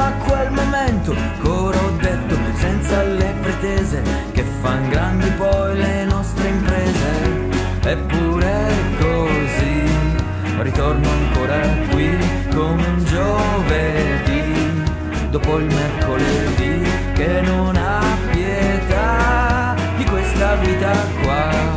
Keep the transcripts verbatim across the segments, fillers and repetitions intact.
a quel momento, coro ho detto, senza le pretese che fan grandi poi le nostre imprese. Eppure così ritorno ancora qui come un giovedì, dopo il mercoledì che non ha pietà di questa vita qua.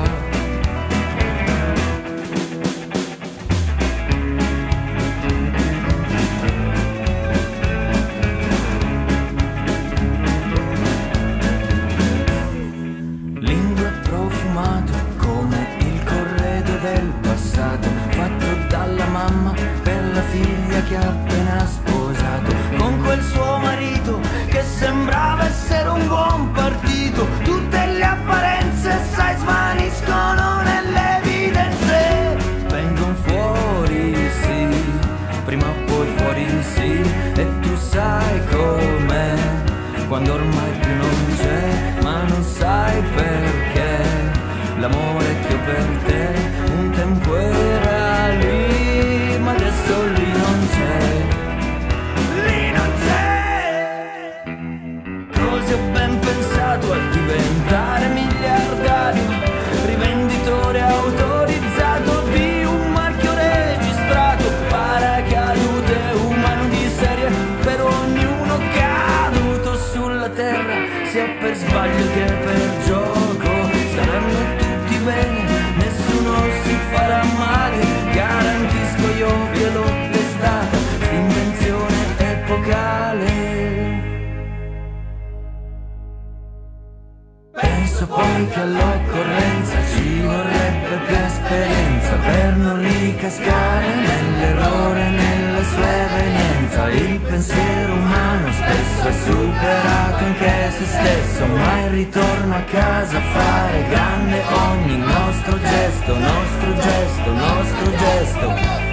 Lingue profumato come il corredo del passato, fatto dalla mamma per la figlia che ha appena sposato, con quel suo marito che sembrava essere un buon partito. Tutte le apparenze, sai, svaniscono nelle evidenze, vengono fuori, sì, prima o poi fuori, sì. E tu sai com'è, quando ormai più non c'è, ma non sai perché. L'amore che ho per te un tempo era lì, ma adesso lì non c'è, lì non c'è. Così ho ben pensato a diventare miliardario, rivenditore autorizzato di un marchio registrato, paracadute umano di serie per ognuno caduto sulla terra, sia per sbaglio che per gioco. Saranno tutti bene, nessuno si farà male, garantisco io che l'ho testata, st'invenzione epocale. Penso poi che all'occorrenza ci vorrebbe più esperienza per non ricascare nell'errore, nella sua evenienza. Il pensiero umano spesso è superato anche se stesso, ma il ritorno a casa a fare grande ogni nostro gesto, nostro gesto, nostro gesto.